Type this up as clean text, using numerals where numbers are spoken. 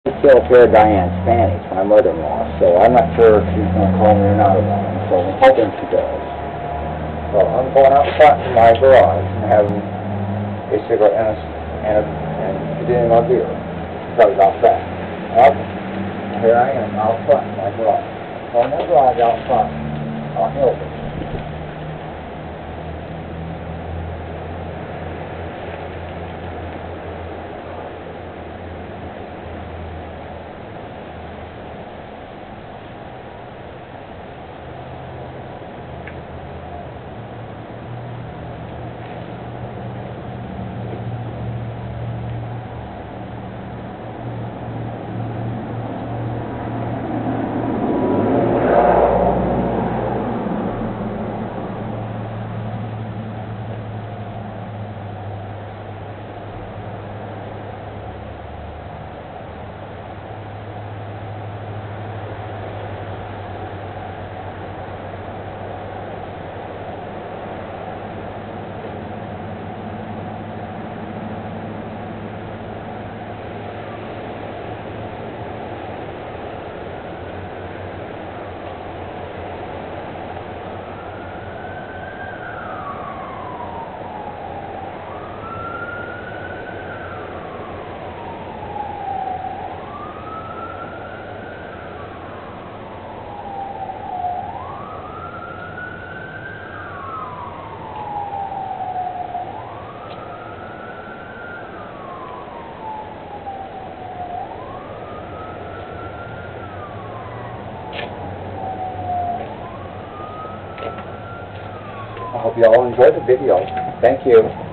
Still a pair of Diane's panties, my mother-in-law, so I'm not sure if she's going to call me or not about them, so I'm hoping she does. So I'm going out front to my garage and having a cigarette and getting my beer. Because out back. Up, here I am out front in my garage. So in my garage out front on Hilbert. I hope you all enjoyed the video. Thank you.